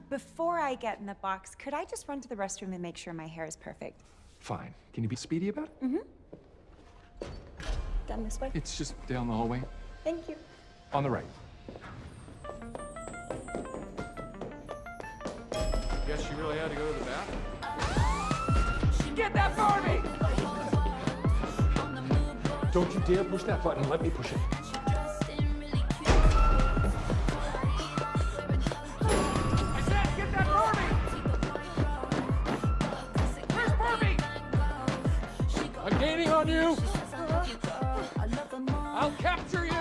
Before I get in the box, could I just run to the restroom and make sure my hair is perfect? Fine. Can you be speedy about it? Mm-hmm. Down this way? It's just down the hallway. Thank you. On the right. Guess you really had to go to the bathroom? Get that for me! Don't you dare push that button. Let me push it. I said, get that for me! Where's Barbie? I'm gaining on you! I'll capture you!